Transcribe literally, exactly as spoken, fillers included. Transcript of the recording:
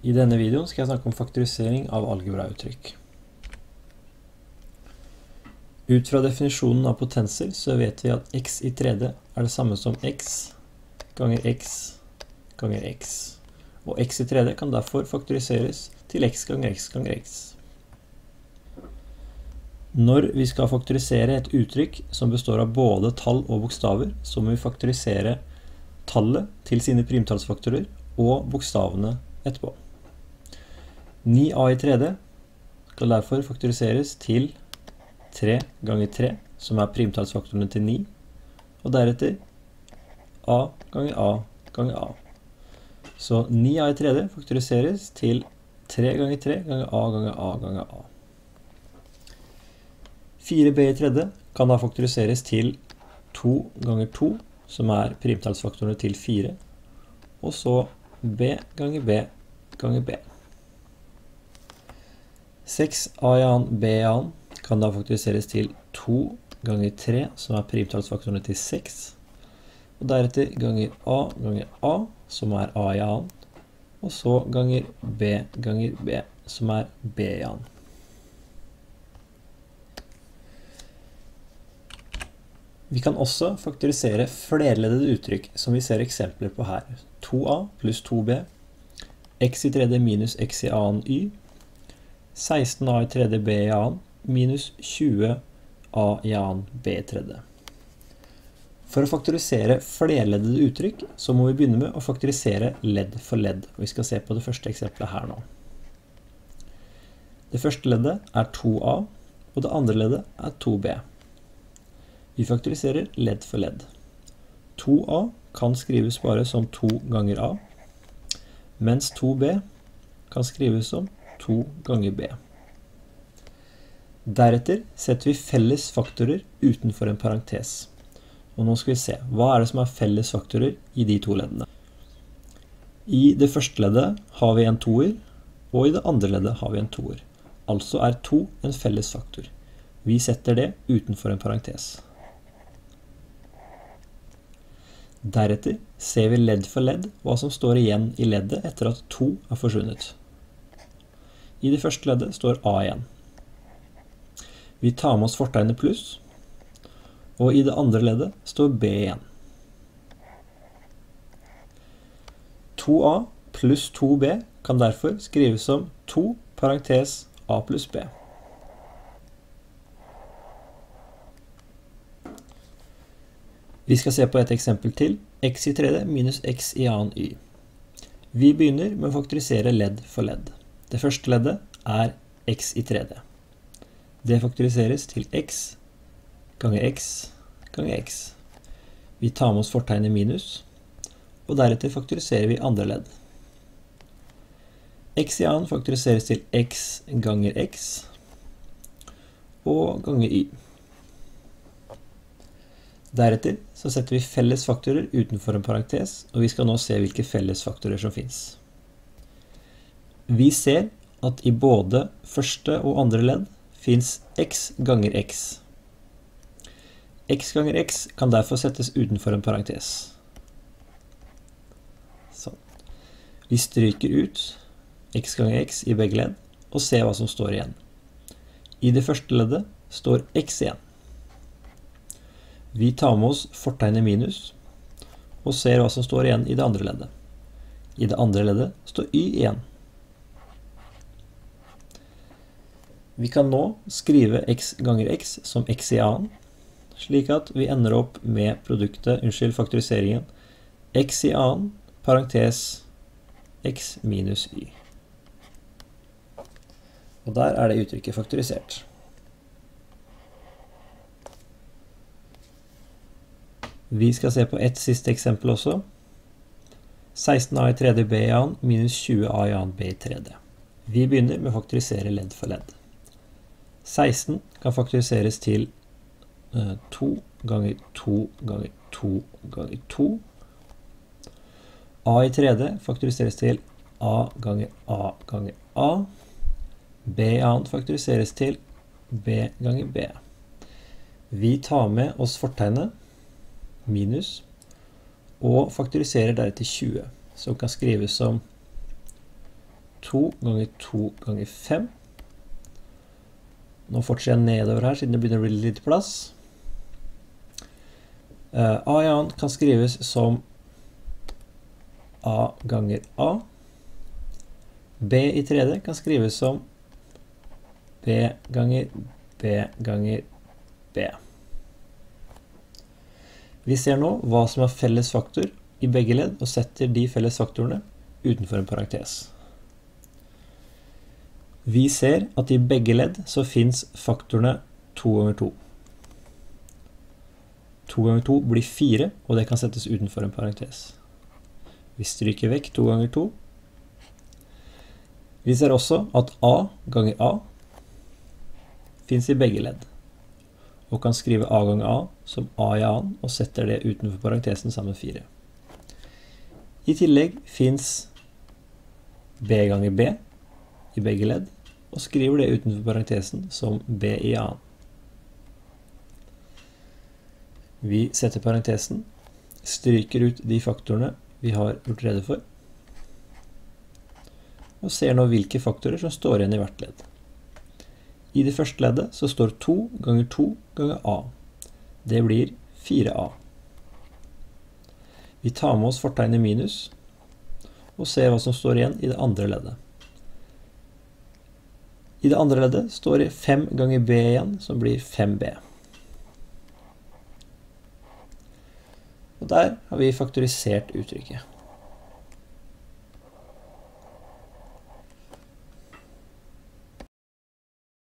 I denne videoen skal jeg snakke om faktorisering av algebrauttrykk. Ut fra definisjonen av potenser så vet vi at x i tredje er det samme som x ganger x ganger x. Og x i tredje kan derfor faktoriseres til x ganger x ganger x. Når vi skal faktorisere et uttrykk som består av både tall og bokstaver, så må vi faktorisere tallet til sine primtallsfaktorer og bokstavene etterpå. ni a i tredje skal derfor faktoriseres til tre ganger tre, som er primtallsfaktorene til ni, og deretter a ganger a ganger a. Så ni a i tredje faktoriseres til tre ganger tre ganger a ganger a ganger a. fire b i tredje kan da faktoriseres til to ganger to, som er primtallsfaktorene til fire, og så b ganger b ganger b. seks a i annen b i annen kan da faktoriseres til to ganger tre, som er primtallsfaktorene til seks, og deretter ganger a ganger a, som er a i annen, og så ganger b ganger b, som er b i annen. Vi kan også faktorisere flerleddede uttrykk, som vi ser eksempler på her. to a pluss to b, x i tredje minus x i annen y, seksten a i tredje b i annen, minus tjue a i annen b i tredje. For å faktorisere flerleddede uttrykk, så må vi begynne med å faktorisere ledd for ledd. Og vi skal se på det første eksempelet her nå. Det første leddet er to a, og det andre leddet er to b. Vi faktoriserer ledd for ledd. to a kan skrives bare som to ganger a, mens to b kan skrives som to ganger b. Deretter setter vi felles faktorer utenfor en parentes. Og nå skal vi se, hva er det som er felles faktorer i de to leddene? I det første leddet har vi en toer, og i det andre leddet har vi en toer. Altså er to en felles faktor. Vi setter det utenfor en parentes. Deretter ser vi ledd for ledd hva som står igjen i leddet etter at to er forsvunnet. I det første leddet står a igjen. Vi tar med oss fortegnet pluss, og i det andre leddet står b igjen. to a pluss to b kan derfor skrives som to parentes a pluss b. Vi skal se på et eksempel til, x i tredje minus x i annen y. Vi begynner med å faktorisere ledd for ledd. Det første leddet er x i tredje. Det faktoriseres til x ganger x ganger x. Vi tar med oss fortegnet minus, og deretter faktoriserer vi andre ledd. X i annen faktoriseres til x ganger x og ganger y. Deretter så setter vi felles faktorer utenfor en parentes, og vi skal nå se hvilke felles faktorer som finnes. Vi ser at i både første og andre ledd finnes x ganger x. X ganger x kan derfor settes utenfor en parentes. Sånn. Vi stryker ut x ganger x i begge ledd, og ser hva som står igjen. I det første leddet står x igjen. Vi tar med oss fortegnet minus, og ser hva som står igjen i det andre leddet. I det andre leddet står y igjen. Vi kan nå skrive x ganger x som x i annen, slik at vi ender opp med produktet, unnskyld, faktoriseringen, x i annen, parentes, x minus y. Og der er det uttrykket faktorisert. Vi skal se på et siste eksempel også. seksten a i tredje b i annen minus tjue a i annen b i tredje. Vi begynner med å faktorisere ledd for ledd. seksten kan faktoriseres til uh, to ganger to ganger to ganger to. A i tredje faktoriseres til a ganger a ganger a. B i annen faktoriseres til b ganger b. Vi tar med oss fortegnet minus, og faktoriserer deretter tjue, som kan skrives som to ganger to ganger fem. Nå fortsetter jeg nedover her, siden det begynner å bli litt plass. Uh, A i annen kan skrives som A ganger A. B i tredje kan skrives som B ganger B ganger B. Vi ser nå hva som er felles faktor i begge ledd, og setter de felles faktorene utenfor en parentes. Vi ser at i begge ledd så finnes faktorene to ganger to. to ganger to blir fire, og det kan settes utenfor en parentes. Vi stryker vekk to ganger to. Vi ser også at A ganger A finnes i begge ledd, og kan skrive A ganger A som A i annen, og setter det utenfor parentesen sammen med fire. I tillegg finnes B ganger B i begge ledd, og skriver det utenfor parentesen som B i annen. Vi setter parentesen, stryker ut de faktorene vi har gjort rede for, og ser nå hvilke faktorer som står igjen i hvert ledd. I det første leddet så står to ganger to ganger A. Det blir fire A. Vi tar med oss fortegnet minus, og ser hva som står igjen i det andre leddet. I det andre leddet står det fem ganger B igjen, som blir fem B. Og der har vi faktorisert uttrykket.